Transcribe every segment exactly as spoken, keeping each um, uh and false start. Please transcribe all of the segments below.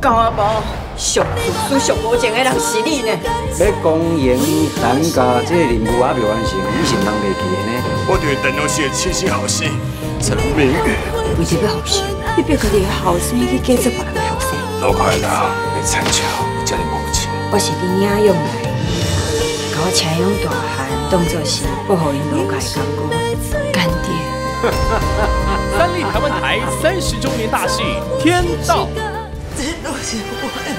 敢无？上自私、上无情的人是你呢！ 要公营单家这个任务还未完成，你是人袂记的呢？ 我对陈老师的七星好心，陈明宇。 为着要后生，你逼家己的后生去嫁做别人的后生。 老块人要参照这个母亲。 我是你领养来的，甲我请养大汉，当作是不互因落界的功夫，干爹。 三立台湾台三十周年大戏《天道》。 这都是我的，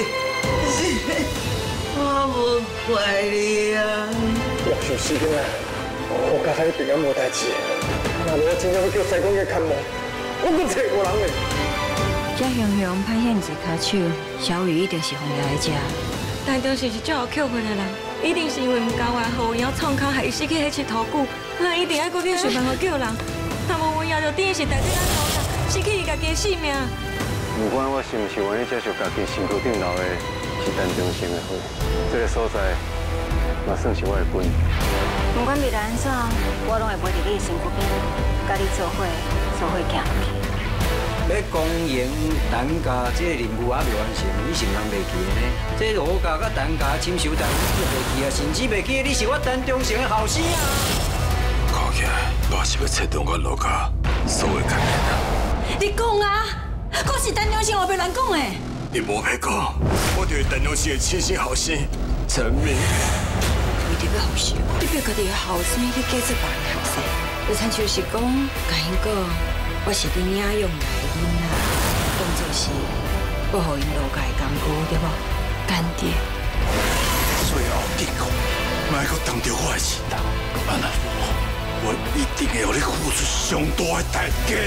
我无怪你啊！ 要想死囡仔，我家己平安无代志。若无我真正要叫西公去看门，我搁找无人嘞。 这雄雄歹现一骹手，小雨一定是红爷的家。 但就是是最后捡回来人，一定是因为唔够爱好，然后创口害伊失去迄佚土骨，咱一定要搁去想办法救人。若无阮也就等于是带这咱头上，失去伊家己的性命。 不管我是毋是愿意接受家己身躯顶留的是陈忠生的血，这个所在嘛算是我的根。 不管未来安怎，我拢会陪伫你的身躯边，甲你做伙，做伙行落去。 要公营单家这个任务还未完成，你是人袂记的呢？这罗家甲单家亲手代你记袂记啊，甚至袂记你是我陈忠生的后生啊！ 看起来我是要切断我罗家所有牵连啊！ 你讲啊！我是陈忠生，我别乱讲的。 你无要讲，我对陈老师的七星好心，陈明宇。 为着要后生，你逼家己的后生去嫁做别人的后生，就亲像是讲，甲因讲，我是你领养来的囡仔，当作是不互因落界的功夫，对无？干爹。 最后结果，莫搁当着我的事头，安那我一定会让你付出上大的代价。